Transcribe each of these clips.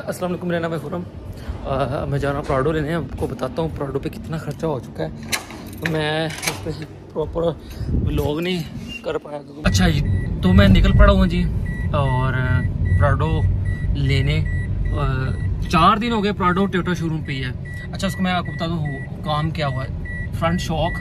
अस्सलाम वालेकुम, मेरा नाम है खुरम। मैं जा रहा हूँ प्राडो लेने। आपको बताता हूँ प्राडो पे कितना खर्चा हो चुका है। तो मैं इस पर प्रॉपर व्लॉग नहीं कर पाया। अच्छा जी, तो मैं निकल पड़ा हूँ जी और प्राडो लेने 4 दिन हो गए प्राडो टोयोटा शोरूम पे ही है। अच्छा, उसको मैं आपको बता दूँ काम क्या हुआ है। फ्रंट शॉक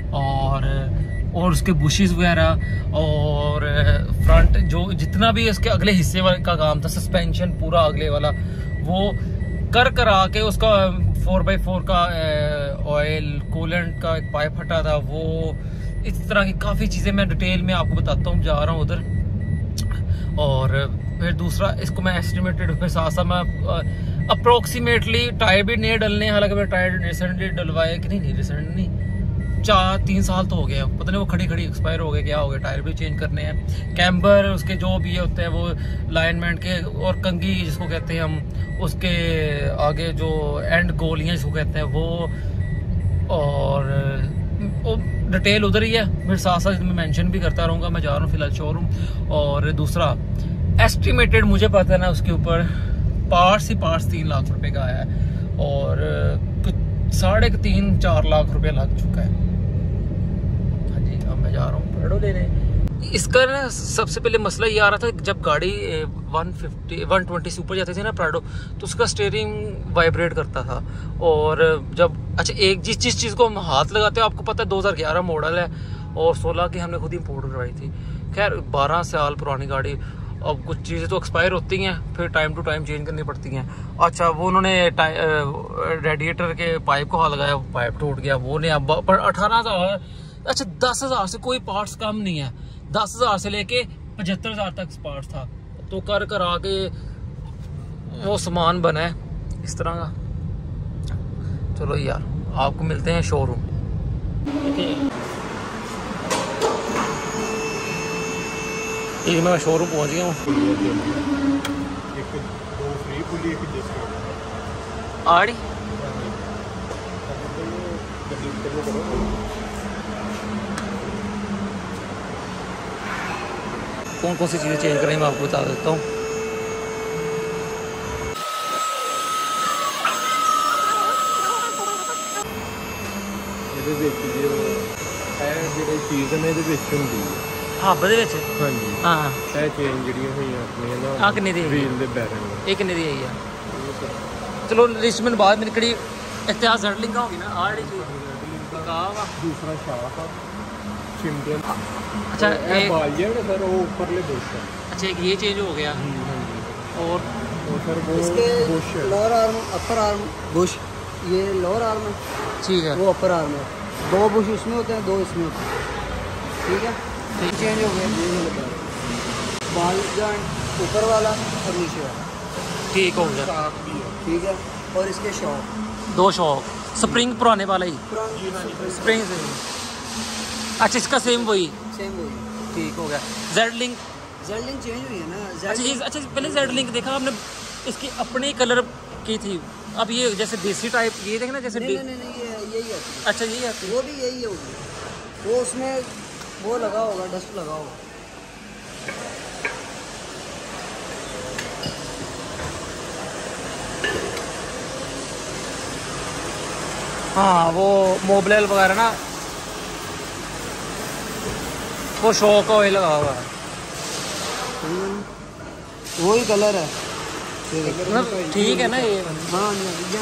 और उसके बुशेस वगैरह और फ्रंट जो जितना भी इसके अगले हिस्से का काम था, सस्पेंशन पूरा अगले वाला, वो करा के उसका 4x4 का ऑयल कूलेंट का एक पाइप हटा था। वो इस तरह की काफ़ी चीज़ें मैं डिटेल में आपको बताता हूँ, जा रहा हूँ उधर। और फिर दूसरा, इसको मैं एस्टिमेटेड फिर साथ साथ मैं अप्रोक्सीमेटली टायर भी नहीं डलने, हालांकि मैं टायर रिसेंटली डलवाए कि नहीं रिसेंट नहीं 4-3 साल तो हो गया, पता नहीं वो खड़ी एक्सपायर हो गए क्या हो गया। टायर भी चेंज करने हैं, कैम्बर उसके जो भी होते हैं वो लाइनमेंट के, और कंगी जिसको कहते हैं हम, उसके आगे जो एंड गोलियां जिसको कहते हैं वो, और डिटेल उधर ही है। फिर साथ साथ मैं मेंशन भी करता रहूँगा। मैं जा रहा हूँ फिलहाल शोरूम। और दूसरा एस्टिमेटेड मुझे पता है ना, उसके ऊपर पार्ट्स 3 लाख रुपए का आया है और कुछ 3.5-4 लाख रुपए लग चुका है। हाँ जी, अब मैं जा रहा हूँ प्राडो लेने। इसका ना सबसे पहले मसला ये आ रहा था, जब गाड़ी 120 से ऊपर जाती थी ना प्राडो, तो उसका स्टीयरिंग वाइब्रेट करता था। और जब एक जिस चीज़ को हम हाथ लगाते हो, आपको पता है 2011 मॉडल है और 16 की हमने खुद इंपोर्ट करवाई थी। खैर 12 साल पुरानी गाड़ी, अब कुछ चीज़ें तो एक्सपायर होती हैं, फिर टाइम टू टाइम चेंज करनी पड़ती हैं। अच्छा, वो उन्होंने रेडिएटर के पाइप को हाथ लगाया, पाइप टूट गया, वो नहीं। अब पर 18,000, अच्छा 10,000 से कोई पार्ट्स कम नहीं है। 10,000 से लेके 75,000 तक पार्ट्स था। तो कर आके वो सामान बना है इस तरह का। चलो यार, आपको मिलते हैं शोरूम। ठीक, मैं शोरूम पहुंच गया हूँ। आड़ी कौन सी चीज़ें चेंज करें मैं आपको बता देता हूँ। हाँ बदे हाँ जी, हाँ चेंज हाँ किन्नी दी ये किन्नी दी है। चलो लिस्टमेंट बाद में निकली। इतिहास जर्लिंग का होगी ना आड़ी चीज दूसरा शाख। अच्छा सर वो ऊपरले बुश है। अच्छा, एक ये चेंज हो गया। और सर वो bush lower arm upper arm bush, ये लोअर आर्म है, ठीक है, वो अपर आर्म है। 2 बुश इसमें होते हैं, 2 इसमें होते हैं, ठीक है। चेंज हो गया बाल जॉइंट ऊपर वाला और नीचे वाला, ठीक हो गया, ठीक है। और इसके शॉक 2 शॉक, स्प्रिंग पुराने वाला ही स्प्रिंग से। अच्छा, इसका सेम वही, ठीक हो गया। जेड लिंक चेंज हुई है ना। अच्छा पहले जेड लिंक देखा आपने, इसकी अपने कलर की थी। अब ये जैसे देसी टाइप ये देखना जैसे नहीं, यही है। अच्छा यही है, वो भी यही है। वो उसमें वो लगा होगा, डस्ट लगा होगा। हाँ, वो मोबिल वगैरह ना, वो शॉक ऑयल लगा हुआ है, वही कलर है, ठीक है ना ये। हाँ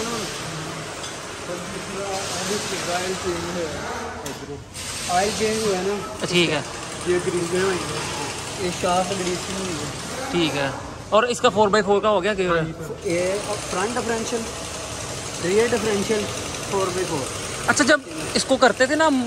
ऑयल चेंज हुआ है ना, ठीक है। ये शाफ्ट ग्रीसिंग हुई है, ठीक है। और इसका 4x4 का हो गया क्या? ये front differential, rear differential 4x4। अच्छा, जब इसको करते थे ना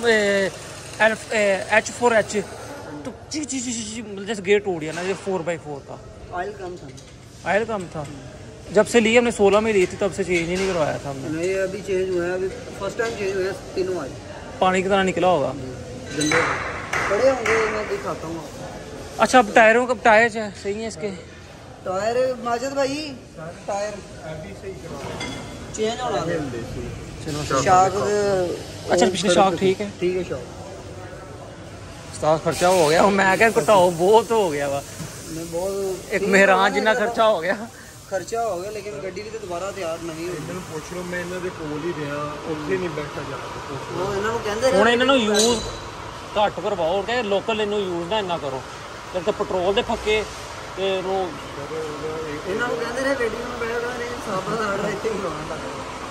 H4H, तो जैसे गेट टूट गया ना, ये 4x4 का ऑयल कम था। जब से लिए हमने 16 में ली थी, तब से चेंज ही नहीं करवाया था हमने। नहीं, अभी चेंज हुआ है, अभी फर्स्ट टाइम चेंज हुआ है। तीनों ऑयल पानी की तरह निकला होगा, बड़े होंगे, मैं दिखाता हूँ। अच्छा, अब टायरों का टायर सही है इसके? टायर माजिद भाई, टायर चेंज होना है। शाक, अच्छा पिछले शाक ठीक है, ठीक है। शाक खर्चा हो गया, मैं क्या घटाओ बहुत हो गया वा, बहुत एक मेहरान जितना खर्चा हो गया। खर्चा हो गया लेकिन गड्डी भी तो दोबारा तैयार नहीं होई। ਇਹਨਾਂ ਨੂੰ ਪੁੱਛ ਲਓ, ਮੈਂ ਇਹਨਾਂ ਦੇ ਕੋਲ ਹੀ ਰਿਹਾ, ਉੱਥੇ ਨਹੀਂ ਬੈਠਾ ਜਾ ਕੇ। ਉਹ ਇਹਨਾਂ ਨੂੰ ਕਹਿੰਦੇ ਹੁਣ ਇਹਨਾਂ ਨੂੰ ਯੂਜ਼ ਘੱਟ ਕਰਵਾਓ ਕਿ ਲੋਕਲ ਇਹਨੂੰ ਯੂਜ਼ ਨਾ ਇੰਨਾ ਕਰੋ, ਤੇ ਪੈਟਰੋਲ ਦੇ ਫੱਕੇ ਤੇ ਇਹਨੂੰ ਇਹਨਾਂ ਨੂੰ ਕਹਿੰਦੇ ਨੇ ਗੱਡੀ ਨੂੰ ਬੈਠਾ ਨੇ ਸਾਬਾ ਦਾ ਆਰਡਰ ਇੱਥੇ ਬਣਾਉਣਾ ਤਾਂ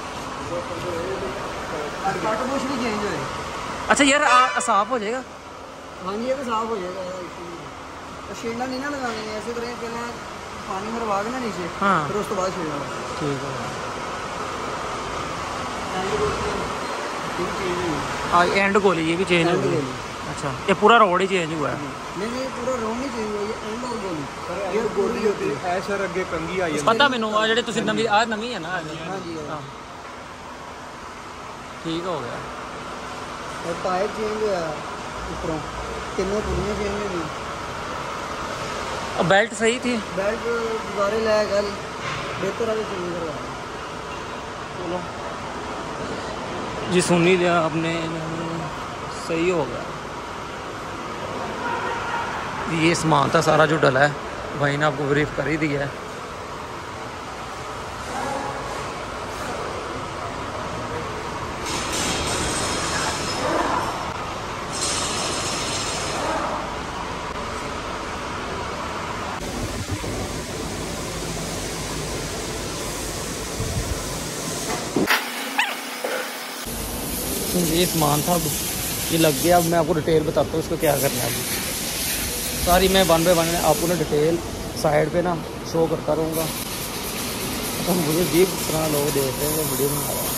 ਕੱਟ ਬੁਸ਼ ਵੀ ਚੇਂਜ ਹੋਏ। अच्छा यार साफ हो जाएगा। हाँ जी ये तो साफ हो जाएगा। छेड़ना नहीं ना लगाने में, ऐसे करें पहले पानी मरवा के ना नीचे, हाँ फिर उसके बाद छेड़ना। ठीक है। एंड गोली ये भी चेंज हो गई। अच्छा ये पूरा रोड ही चेंज हुआ है? नहीं पूरा रोड नहीं चेंज हुआ, ये एंड और गोली। ये गोली होती है ਐ ਸਰ ਅੱਗੇ ਕੰਗੀ ਆ ਜਾਂਦੀ। पता मैनू आ जेडे तुसीं नवी आ नवी है ना। हाँ जी ठीक हो गया। और टायर चेंज हुआ ऊपरों, तीनों पुलियाँ चेंज हो गई। और बेल्ट सही थी? बेल्ट दोबारा लाया कल बेहतर वाले चेंज करवा। चलो जी सुन ही लिया आपने, सही हो गया। ये सामान था सारा जो डला है, भाई ने आपको ब्रीफ कर ही दिया है। ये सामान था, ये लग गया। अब मैं आपको डिटेल बताता हूँ इसको क्या करना है। अभी सारी मैं वन बाय वन आपको ना डिटेल साइड पे ना शो करता रहूँगा। तो मुझे जीप तरह लोग देख रहे हैं वीडियो बना रहा है।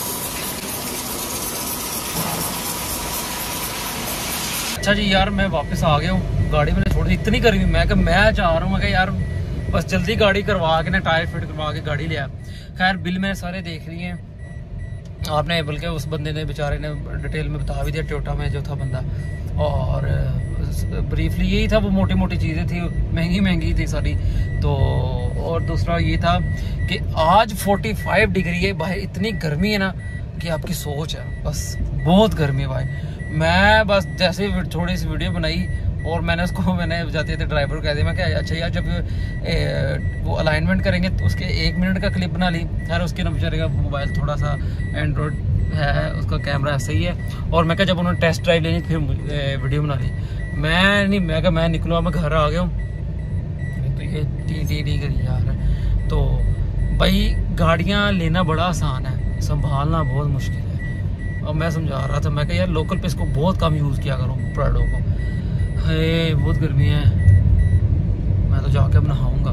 अच्छा जी यार मैं वापस आ गया हूँ, गाड़ी मैंने छोड़ दी। इतनी गर्मी मैं चाह रहा हूँ कि यार बस जल्दी गाड़ी करवा के ना टायर फिट करवा के गाड़ी लिया। खैर बिल मैंने सारे देख लिए हैं आपने, बल्कि उस बंदे ने बेचारे ने डिटेल में बता भी दिया, टोयोटा में जो था बंदा। और ब्रीफली यही था, वो मोटी मोटी चीज़ें थी, महंगी थी सारी। तो और दूसरा ये था कि आज 45 डिग्री है भाई, इतनी गर्मी है ना कि आपकी सोच है, बस बहुत गर्मी है भाई। मैं बस जैसे थोड़ी सी वीडियो बनाई और मैंने जाते थे ड्राइवर को कह दिया, मैं क्या अच्छा यार जब वो अलाइनमेंट करेंगे तो उसके 1 मिनट का क्लिप बना ली। खैर उसके ना बेचारे का मोबाइल थोड़ा सा एंड्रॉयड है, उसका कैमरा सही है। और मैं क्या जब उन्होंने टेस्ट ड्राइव लेनी फिर वीडियो बना ली। मैं निकलूँगा, मैं घर आ गया हूँ तो ये टी करी यार। तो भाई गाड़ियाँ लेना बड़ा आसान है, संभालना बहुत मुश्किल है। और मैं समझा रहा था, मैं यार लोकल पे इसको बहुत कम यूज़ किया करूँ प्राडो को। है बहुत गर्मी है, मैं तो जाके अब नहाऊंगा।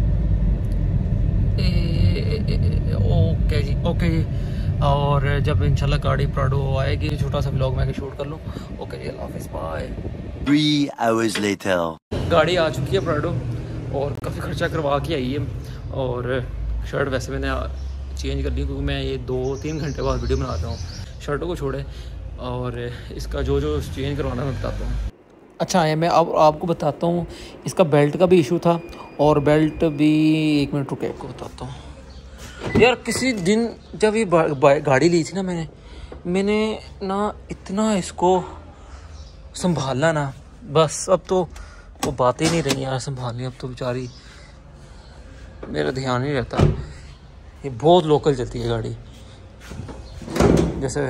ओके जी और जब इंशाल्लाह गाड़ी प्राडो आएगी छोटा सा व्लॉग मैं शूट कर लूँ। ओके जी अल्लाह हाफिज़ बाय। 3 hours later गाड़ी आ चुकी है प्राडो और काफ़ी खर्चा करवा के आई है। और शर्ट वैसे मैंने चेंज कर ली क्योंकि मैं ये 2-3 घंटे बाद वीडियो बनाता हूँ, शर्टों को छोड़े। और इसका जो चेंज करवाना मैं बताता हूँ। अच्छा है, मैं अब आपको बताता हूँ इसका बेल्ट का भी इशू था। और बेल्ट भी 1 मिनट रुके आपको बताता हूँ यार। किसी दिन जब ये गाड़ी ली थी ना मैंने ना इतना इसको संभाला ना, बस अब तो वो बातें नहीं रही यार संभालनी। अब तो बेचारी मेरा ध्यान नहीं रहता। ये बहुत लोकल चलती है गाड़ी जैसे।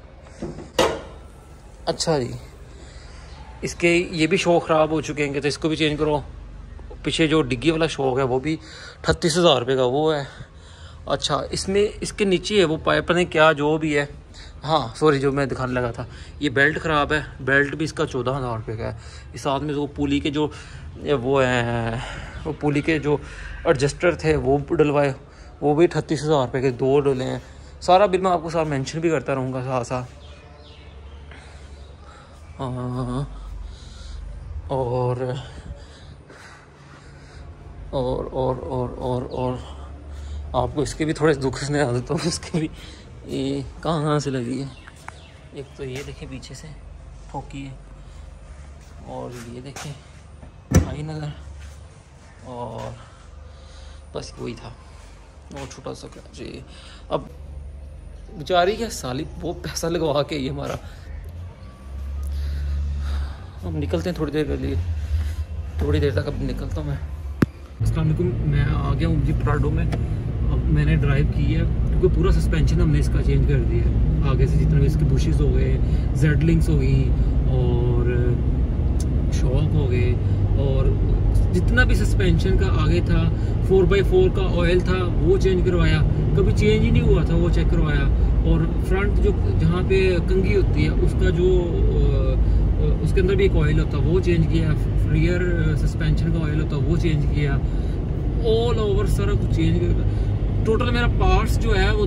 अच्छा जी इसके ये भी शॉक ख़राब हो चुके हैं तो इसको भी चेंज करो। पीछे जो डिग्गी वाला शॉक है वो भी 38,000 रुपये का वो है। अच्छा इसमें इसके नीचे है वो पाइप नहीं क्या जो भी है। हाँ सॉरी जो मैं दिखाने लगा था, ये बेल्ट ख़राब है, बेल्ट भी इसका 14,000 रुपये का है। इस साथ में वो पुली के जो वो है, वो पुली के जो एडजस्टर थे वो डलवाए, वो भी 38,000 रुपये के 2 डले हैं। सारा बिल मैं आपको साथ मेंशन भी करता रहूँगा साथ साथ। और आपको इसके भी थोड़े दुख सुना देता हूँ। इसके भी ये कहाँ से लगी है, एक तो ये देखें पीछे से ठोकी है और ये देखें आई नज़र, और बस वही था और छोटा सा जी। अब बेचारी क्या साली वो पैसा लगवा के ये हमारा। हम निकलते हैं थोड़ी देर के लिए, थोड़ी देर तक अब निकलता हूँ मैं। अस्सलाम वालेकुम, मैं आ गया हूँ जी प्राडो में। अब मैंने ड्राइव की है क्योंकि पूरा सस्पेंशन हमने इसका चेंज कर दिया है। आगे से जितने भी इसके बुशेस हो गए, जेड लिंक्स हो गई और शॉक हो गए, और जितना भी सस्पेंशन का आगे था 4x4 का ऑयल था वो चेंज करवाया, कभी चेंज ही नहीं हुआ था वो चेक करवाया। और फ्रंट जो जहाँ पे कंघी होती है उसका जो उसके अंदर भी एक ऑयल होता है वो चेंज किया, रियर सस्पेंशन का ऑयल होता है वो चेंज किया, ऑल ओवर सारा कुछ चेंज किया। टोटल मेरा पार्ट्स जो है वो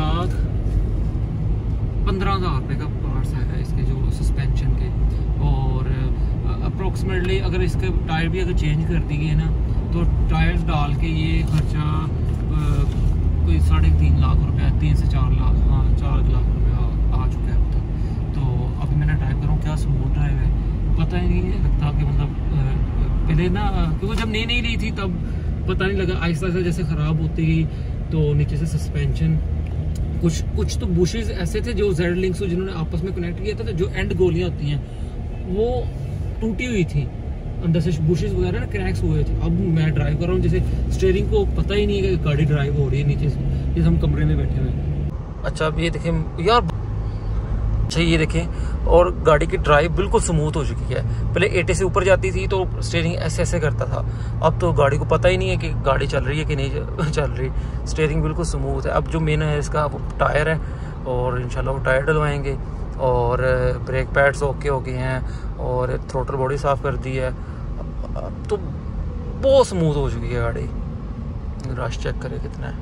2,15,000 रुपये का पार्ट्स है इसके जो सस्पेंशन के। और अप्रोक्सीमेटली अगर इसके टायर भी अगर चेंज कर दी गई ना तो टायर्स डाल के ये खर्चा कोई 3.5 लाख रुपये, 3 से 4 लाख, हाँ 4 लाख रुपये आ चुका है अब तक। तो अभी मैंने ड्राइव कर रहा हूँ, क्या स्मूथ ड्राइव है, पता ही नहीं लगता कि मतलब पहले ना क्योंकि जब नई ली थी तब पता नहीं लगा, आहिस्ता आहिस्ता जैसे ख़राब होती गई तो नीचे से सस्पेंशन कुछ तो बुशेस ऐसे थे जो जेड लिंक्स जिन्होंने आपस में कनेक्ट किया था, तो जो एंड गोलियाँ होती हैं वो टूटी हुई थी, अंदर से बुशेस वगैरह ना क्रैक्स हुए थे। अब मैं ड्राइव कर रहा हूँ, जैसे स्टीयरिंग को पता ही नहीं है कि गाड़ी ड्राइव हो रही है नीचे से, जैसे हम कमरे में बैठे हुए हैं। अच्छा अब ये देखें यार, अच्छा ये देखें, और गाड़ी की ड्राइव बिल्कुल स्मूथ हो चुकी है। पहले 80 से ऊपर जाती थी तो स्टीयरिंग ऐसे ऐसे करता था, अब तो गाड़ी को पता ही नहीं है कि गाड़ी चल रही है कि नहीं चल रही। स्टीयरिंग बिल्कुल स्मूथ है। अब जो मेन है इसका वो टायर है, और इंशाल्लाह वो टायर डलवाएंगे, और ब्रेक पैड्स ओके हो गए हैं, और थ्रोटल बॉडी साफ़ कर दी है। अब तो बहुत स्मूथ हो चुकी है गाड़ी। रश चेक करें कितना है,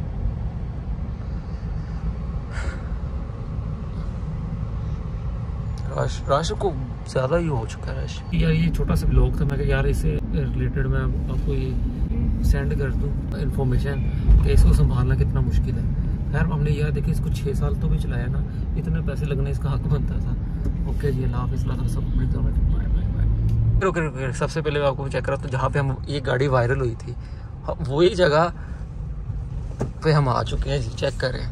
रश को ज़्यादा ही हो चुका है रश। यार ये छोटा सा ब्लॉग था, मैं कहा यार इससे रिलेटेड मैं आपको ये सेंड कर दूँ इन्फॉर्मेशन कि इसको संभालना कितना मुश्किल है। खैर हमने यार देखिए इसको 6 साल तो भी चलाया ना, इतने पैसे लगने इसका हक बनता था। ओके जी, अल्लाह हाफ़िज़, सब बाय बाय। सबसे पहले मैं आपको चेक करा तो जहाँ पे हम ये गाड़ी वायरल हुई थी वही जगह पे हम आ चुके हैं जी, चेक करें।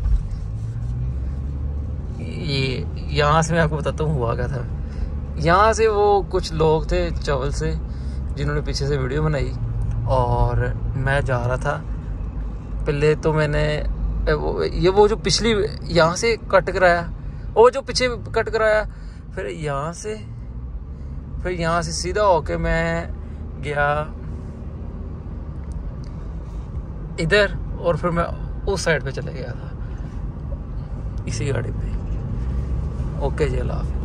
ये यहाँ से मैं आपको बताता हूँ हुआ क्या था। यहाँ से वो कुछ लोग थे चवल से जिन्होंने पीछे से वीडियो बनाई, और मैं जा रहा था। पहले तो मैंने वो जो पिछली यहाँ से कट कराया, वो जो पीछे कट कराया, फिर यहाँ से सीधा होके मैं गया इधर, और फिर मैं उस साइड पे चले गया था इसी गाड़ी पे। ओके जी, अल्लाह हाफ़िज़।